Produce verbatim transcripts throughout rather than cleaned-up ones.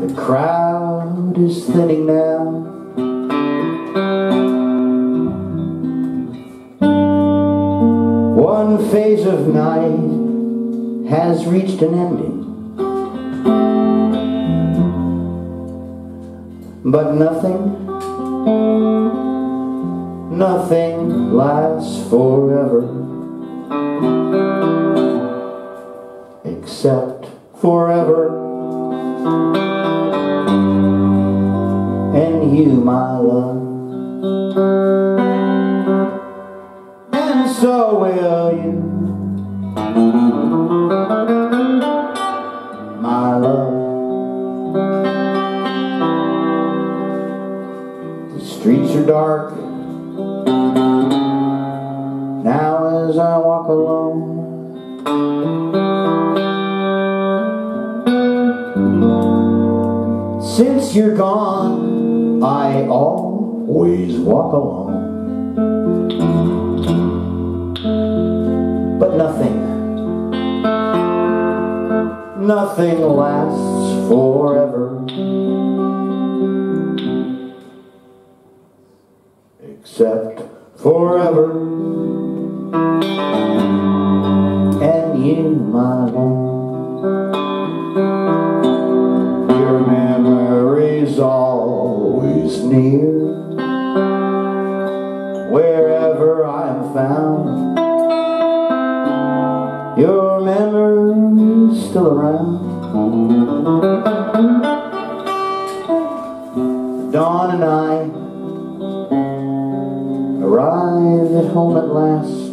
The crowd is thinning now. One phase of night has reached an ending, but nothing, nothing lasts forever, except forever. And you, my love, and so will you, my love. The streets are dark now as I walk alone. Since you're gone, I always walk alone. But nothing, nothing lasts forever, except forever. And you, my love, your memory's always near. Wherever I'm found, your memory's still around. Dawn and I arrive at home at last.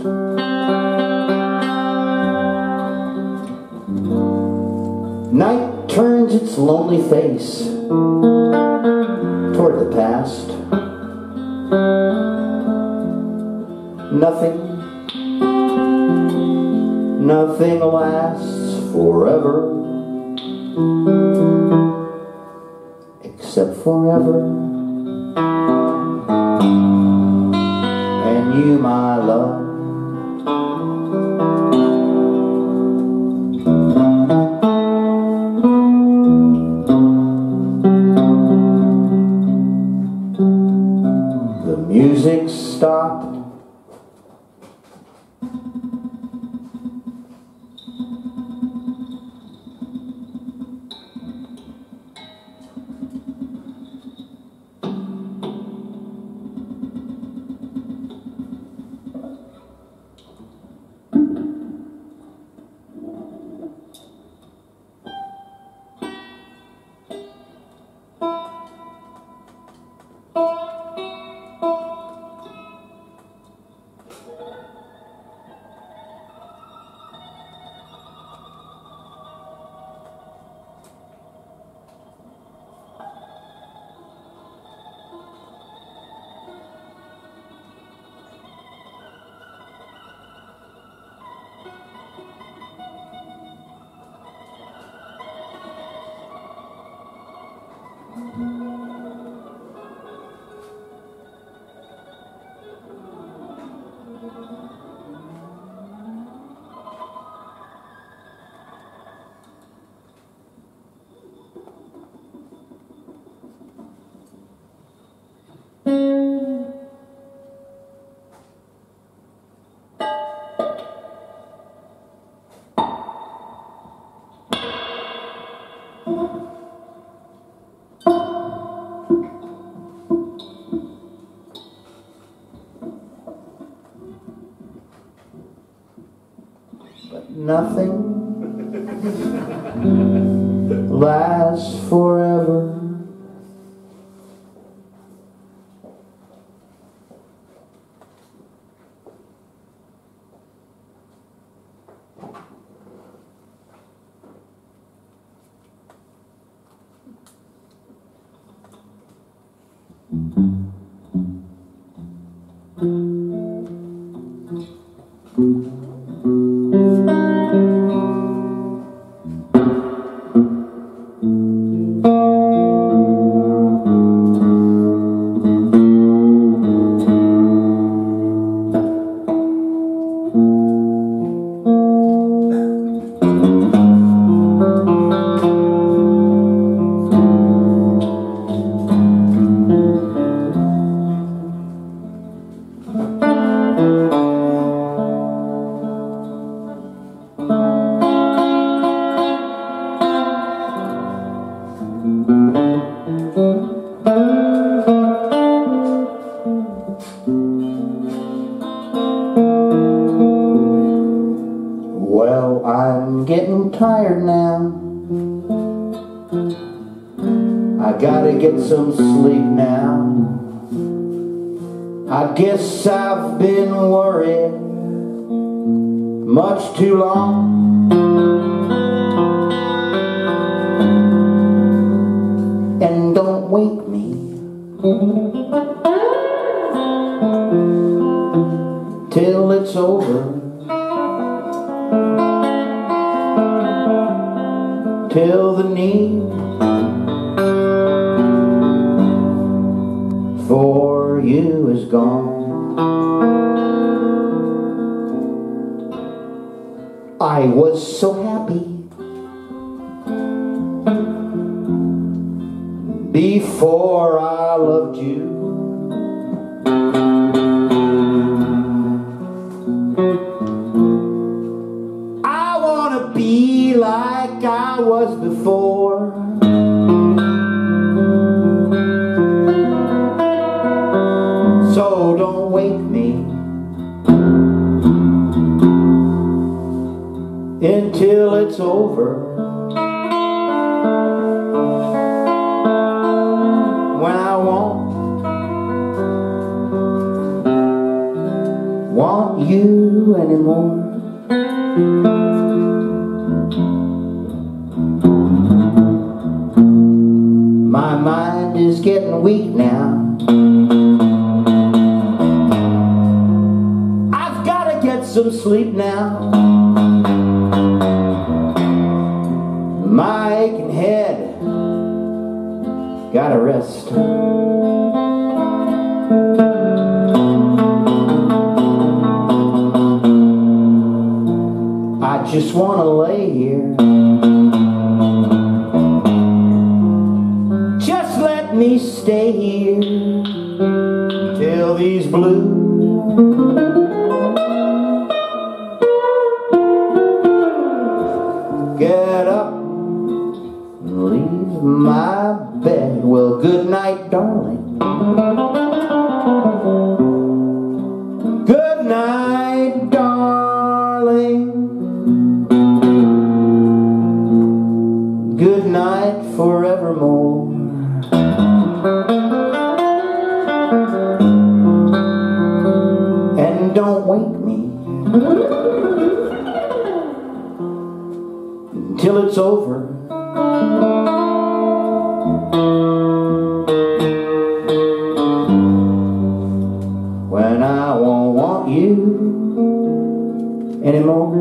Night turns its lonely face toward the past. Nothing, nothing lasts forever, except forever. And you, my love, the music stopped. But nothing lasts forever. I gotta get some sleep now. I guess I've been worried much too long, and don't wake me till it's over, till the need for you is gone. I was so happy before I loved you. I wanna be like I was before. So don't wake me until it's over, when I won't want you anymore. My mind is getting weak now. I've gotta get some sleep now. My aching head gotta rest. I just wanna lay here. Just let me stay here till these blues get up and leave my bed. Well, good night, darling. Good night, darling. Good night forevermore. And don't wake me until it's over, when I won't want you anymore.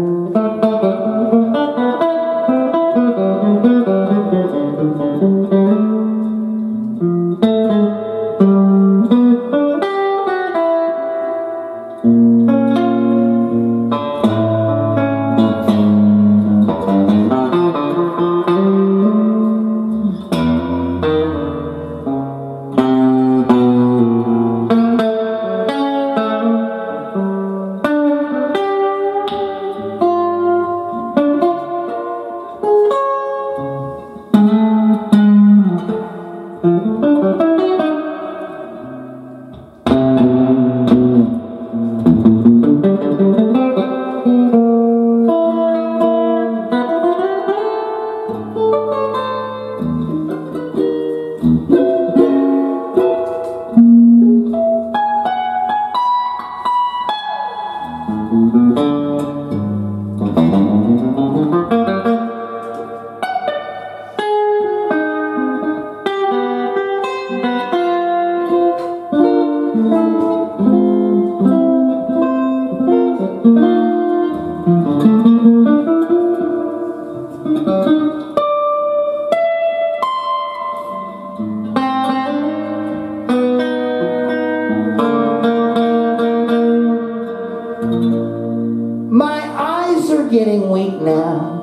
My eyes are getting weak now.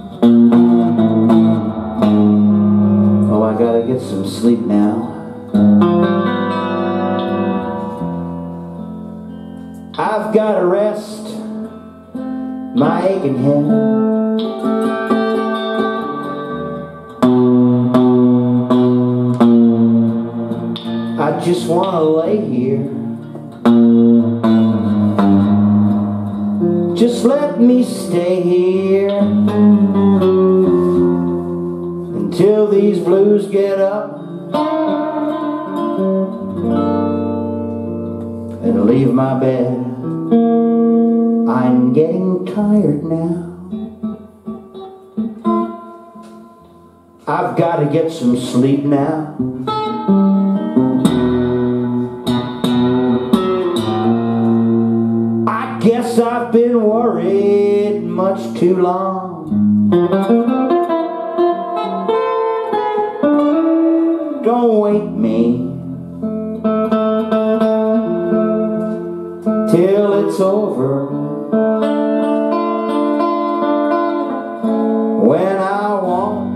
Oh, I gotta get some sleep now. I've gotta rest my aching head. I just wanna lay here. Just let me stay here until these blues get up and leave my bed. I'm getting tired now. I've got to get some sleep now. I guess I've been worried much too long. Don't wake me till it's over. When I won't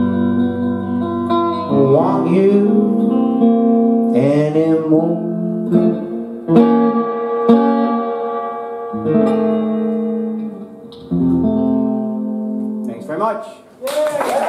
want you anymore. Thanks very much. Yeah.